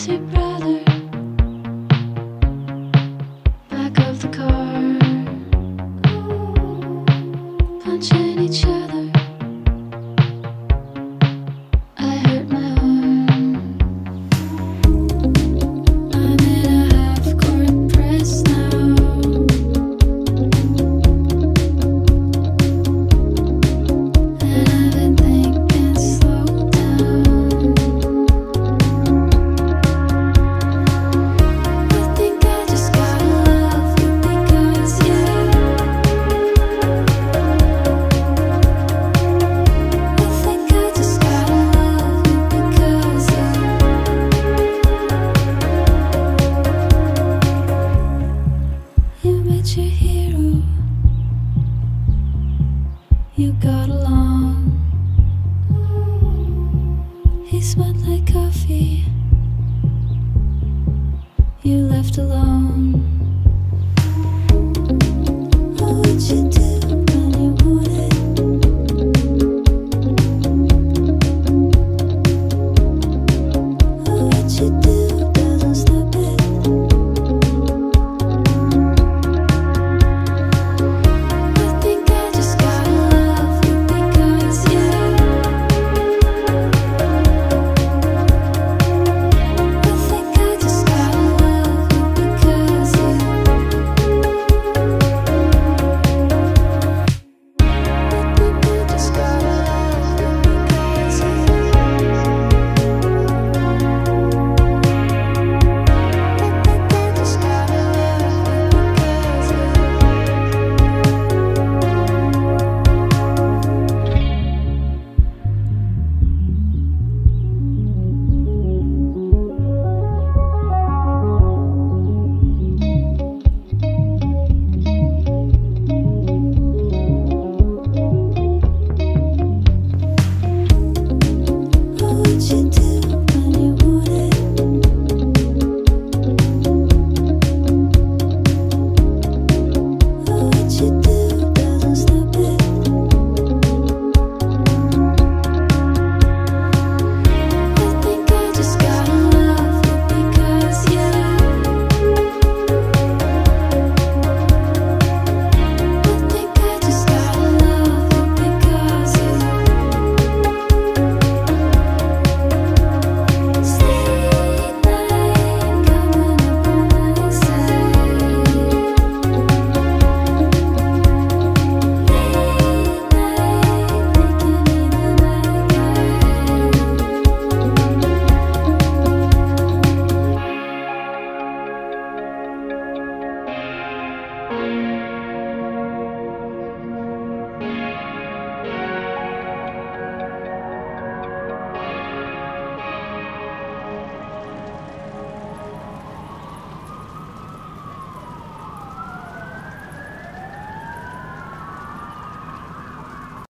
your brother, back of the car, punching each other. I hurt my arm. I'm in a half-court press now. And I've been thinking, slow down. I think I just gotta love you because, yeah. I think I just gotta love you because, you met your hero. You got along. He smelled like coffee. You left alone.